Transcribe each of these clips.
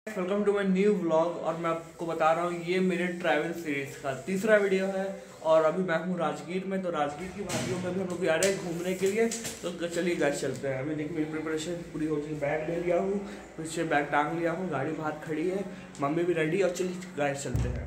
Welcome to my new vlog. और मैं आपको बता रहा हूँ ये मेरे ट्रैवल सीरीज का तीसरा वीडियो है। और अभी मैं हूँ राजगीर में, तो राजगीर की वादियों में भी हम लोग आ रहे हैं घूमने के लिए। तो चलिए गाइस चलते हैं। अभी देखिए मेरी प्रिपरेशन पूरी हो चुकी, बैग ले लिया हूँ, पीछे बैग टांग लिया हूँ, गाड़ी बाहर खड़ी है, मम्मी भी रेडी। और चलिए गाइस चलते हैं।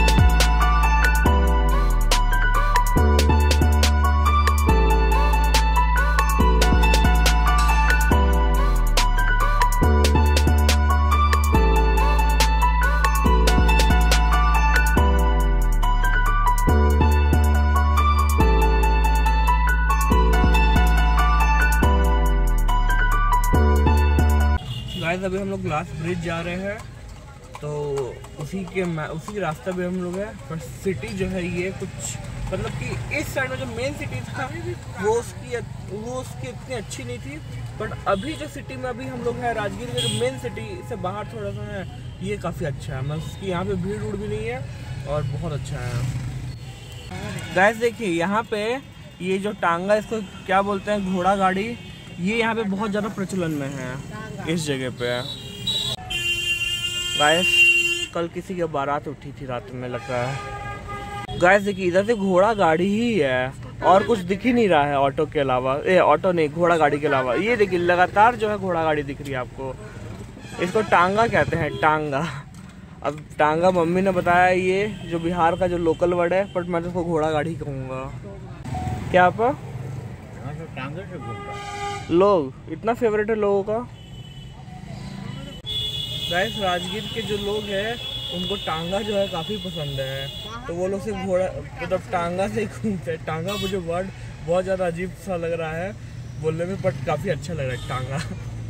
अभी हम लोग ग्लास ब्रिज जा रहे हैं, तो उसी रास्ते पे हम लोग हैं। पर सिटी जो है ये कुछ मतलब कि इस साइड में जो मेन सिटी था वो उसकी इतनी अच्छी नहीं थी। बट अभी जो सिटी में अभी हम लोग हैं राजगीर के, जो मेन सिटी से बाहर थोड़ा सा है, ये काफ़ी अच्छा है। मतलब उसकी यहाँ पे भीड़ उड़ भी नहीं है और बहुत अच्छा है। गाइस देखिए यहाँ पे ये जो टांगा, इसको क्या बोलते हैं, घोड़ा गाड़ी, ये यहाँ पे बहुत ज़्यादा प्रचलन में है इस जगह पे। गाइस कल किसी की बारात उठी थी रात में, लग रहा है। गाइस देखिए इधर से घोड़ा गाड़ी ही है और कुछ दिख ही नहीं रहा है ऑटो के अलावा। ऑटो नहीं, घोड़ा गाड़ी के अलावा। ये देखिए लगातार जो है घोड़ा गाड़ी दिख रही है आपको। इसको टांगा कहते हैं, टांगा। अब टांगा मम्मी ने बताया ये जो बिहार का जो लोकल वर्ड है, बट मैं तो उसको घोड़ा गाड़ी कहूँगा। क्या आप लोग इतना फेवरेट है लोगों का। गाइस राजगीर के जो लोग हैं उनको टांगा जो है काफ़ी पसंद है, तो वो लोग से घोड़ा मतलब टांगा से ही घूमते हैं। टांगा मुझे वर्ड बहुत ज़्यादा अजीब सा लग रहा है बोलने में, बट काफ़ी अच्छा लग रहा है टांगा।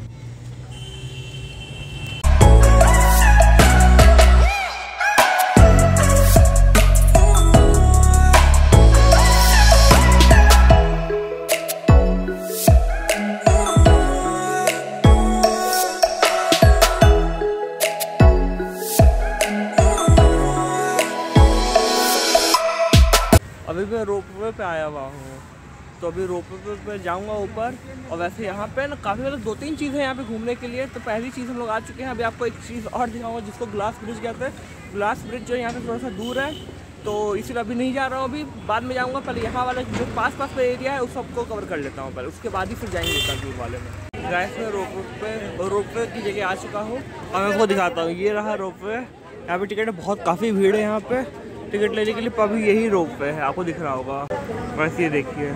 अभी मैं रोपवे पे आया हुआ हूँ, तो अभी रोपवे पे जाऊँगा ऊपर। और वैसे यहाँ पे ना काफ़ी मतलब 2-3 चीज़ें हैं यहाँ पे घूमने के लिए। तो पहली चीज़ हम लोग आ चुके हैं। अभी आपको एक चीज़ और दिखाऊंगा जिसको ग्लास ब्रिज कहते हैं। ग्लास ब्रिज जो यहाँ पे थोड़ा सा दूर है, तो इसीलिए अभी नहीं जा रहा हूँ। अभी बाद में जाऊँगा। पहले यहाँ वाला जो पास का एरिया है उस सबको कवर कर लेता हूँ पहले, उसके बाद ही फिर जाएंगे उतना दूर वाले में। गाइस मैं रोपवे की जगह आ चुका हूँ और मैं आपको दिखाता हूँ। ये रहा रोपवे। यहाँ पे टिकट बहुत काफ़ी भीड़ है यहाँ पे टिकट लेने के लिए। अभी यही रोपवे है, आपको दिख रहा होगा। बस ये देखिए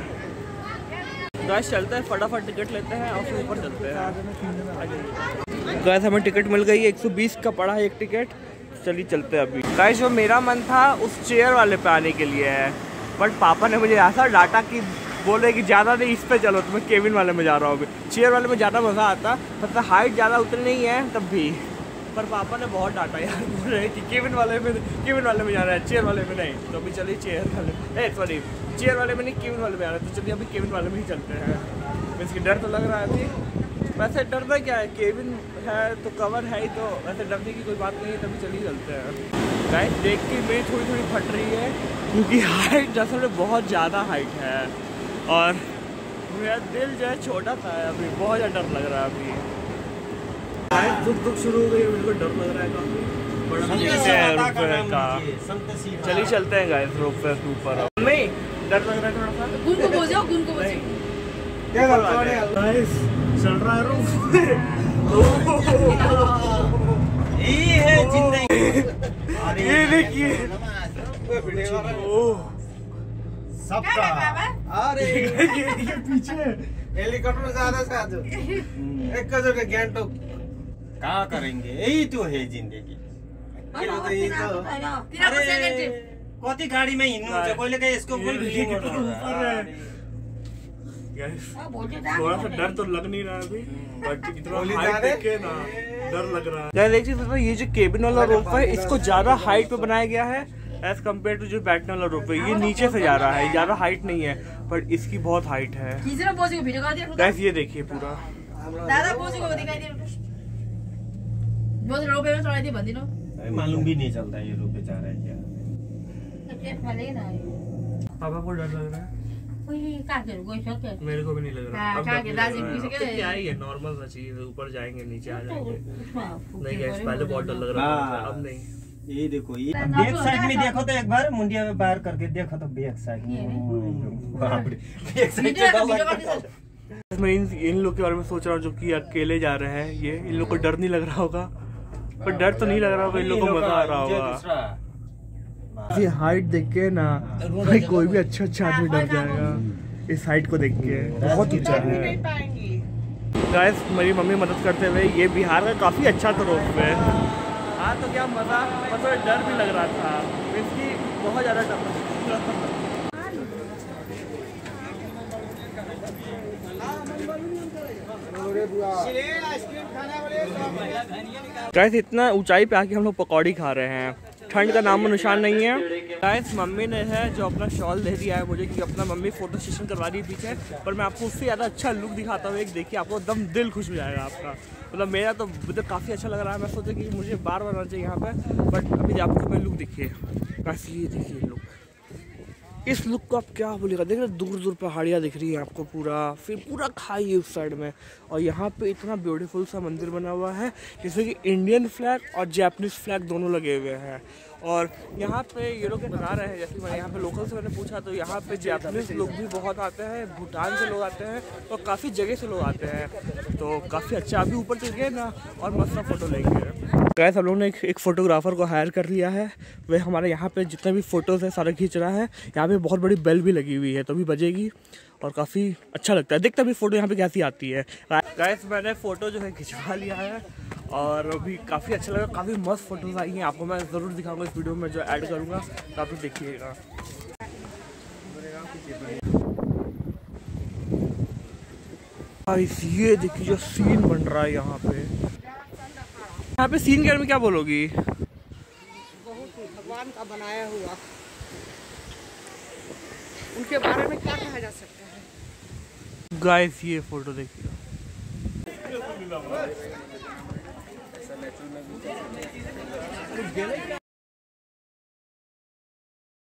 गाइस चलते हैं, फटाफट टिकट लेते हैं और फिर ऊपर चलते हैं। गाइस हमें टिकट मिल गई है, 120 का पड़ा है एक टिकट। चलिए चलते हैं अभी। गाइस जो मेरा मन था उस चेयर वाले पे आने के लिए है, बट पापा ने मुझे ऐसा डांटा कि बोले कि ज़्यादा नहीं इस पे चलो, तो मैं केबिन वाले में जा रहा हूँ। अभी चेयर वाले में ज़्यादा मज़ा आता, मतलब हाइट ज़्यादा उतनी नहीं है तब भी। पर पापा ने बहुत डांटा यार, बोल रहे कि केबिन वाले में जाना है, चेयर वाले में नहीं। तो अभी चलिए चेयर वाले चेयर वाले में नहीं, केबिन वाले में आ रहा है। तो चलिए अभी केबिन वाले में ही चलते हैं। इसकी डर तो लग रहा है अभी। वैसे डरना क्या है, केबिन है तो कवर है ही, तो वैसे डरने की कोई बात नहीं है। तभी चलिए चलते हैं। गाइस देख के मेरी थोड़ी फट रही है, क्योंकि हाइट असल में बहुत ज़्यादा हाइट है और मेरा दिल जो है छोटा सा है। अभी बहुत ज़्यादा डर लग रहा है। अभी दुख शुरू हो गई, मेरे को डर लग रहा है काफी बड़ा रोपवे का। चलिए चलते हैं गाइस रोपवे के ऊपर। नहीं डर लग रहा है थोड़ा सा। गुन को बोझो क्या कर रहा है गाइस, चल रहा है रोपवे। ये है जिंदगी। ये देखिए सबका। अरे ये पीछे हेलीकॉप्टर ज्यादा साथ एक का जो गैंगटॉक क्या करेंगे, यही तो है जिंदगी। कति गाड़ी में हिँड्नु हुन्छ, कहिले कहीं इसको फुल फीलिंग थोड़ा सा डर तो लग नहीं रहा अभी, बट इतना हाइट देख के ना डर लग रहा है। देखिए ये जो केबिन वाला रोपवे है, इसको ज्यादा हाइट पे बनाया गया है एज कम्पेयर टू जो बैठने वाला रोपवे। ये नीचे से जा रहा है, ज्यादा हाइट नहीं है, पर इसकी बहुत हाइट है। गाइस ये देखिए पूरा मालूम भी नहीं चलता ये रोपवे जा रहा है क्या। पापा को डर लग रहा है। मेरे को भी नहीं लग रहा। अब क्या ही है, नॉर्मल सा चीज, ऊपर जाएंगे नीचे आ जाएंगे। नहीं गाइस, पहले बहुत डर लग रहा था, अब नहीं। ये देखो, ये बैक साइड में देखो तो एक बार मुंडिया में बाहर करके देखो तो बैक साइड मैं इन लोग के बारे में सोच रहा हूँ जो कि अकेले जा रहे हैं। ये इन लोग को डर नहीं लग रहा होगा, पर डर तो नहीं लग रहा होगा, इन लोग को मजा आ रहा होगा। ये हाइट देख के ना भाई कोई भी अच्छा आदमी डर जाएगा इस हाइट को देख के, बहुत ऊंचा है। गाइस मेरी मम्मी मदद करते हुए, ये बिहार का काफी अच्छा था रोड पे। हाँ तो क्या मजा, मतलब डर भी लग रहा था, इसकी बहुत ज्यादा डर। गाइस इतना ऊंचाई पे आके हम लोग पकौड़ी खा रहे हैं, ठंड का नामो निशान नहीं है। गाइस मम्मी ने है जो अपना शॉल दे दिया है मुझे, कि अपना मम्मी फोटो सेशन करवा रही है पीछे, पर मैं आपको उससे ज़्यादा अच्छा लुक दिखाता हूँ। एक देखिए, आपको एकदम दिल खुश हो जाएगा आपका। मतलब मेरा तो मुझे काफ़ी अच्छा लग रहा है। मैं सोचा कि मुझे बार बार आना चाहिए यहाँ पे, बट अभी आपको मैं लुक दिखिए। गाइस ये देखिए लुक, इस लुक को आप क्या बोलेगा। देख रहे दूर दूर पहाड़ियाँ दिख रही है आपको, फिर पूरा खाई है उस साइड में, और यहाँ पे इतना ब्यूटीफुल सा मंदिर बना हुआ है, जैसे कि इंडियन फ्लैग और जैपनीज फ्लैग दोनों लगे हुए हैं। और यहाँ पे ये लोग बता रहे हैं, जैसे मैं यहाँ पे लोकल से मैंने पूछा तो यहाँ पे जैपनीज लोग भी बहुत आते हैं, भूटान से लोग आते हैं, और काफ़ी जगह से लोग आते हैं। तो काफ़ी अच्छा, अभी ऊपर चल गए ना और मस्त फ़ोटो लेंगे। गाइस हम लोगों ने एक फोटोग्राफर को हायर कर लिया है, वह हमारे यहाँ पे जितने भी फ़ोटोज़ है सारे खींच रहा है। यहाँ पे बहुत बड़ी बेल भी लगी हुई है, तो भी बजेगी और काफ़ी अच्छा लगता है। देखते भी फ़ोटो यहाँ पे कैसी आती है। गाइस मैंने फ़ोटो जो है खिंचवा लिया है और अभी काफ़ी अच्छा लगा, काफ़ी मस्त फ़ोटोज़ आई हैं। आपको मैं ज़रूर दिखाऊंगा इस वीडियो में, जो ऐड करूँगा, तो आप देखिएगा। गाइस ये देखिए जो सीन बन रहा है यहाँ पे सीन के बारे में क्या बोलोगी? बहुत भगवान का बनाया हुआ, उनके बारे में क्या कहा जा सकता है। गाइस ये फोटो देखिए,